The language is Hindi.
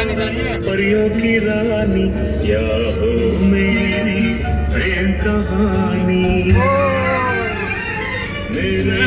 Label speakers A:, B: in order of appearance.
A: परियों की रानी या हो मेरी प्रेम कहानी मेरे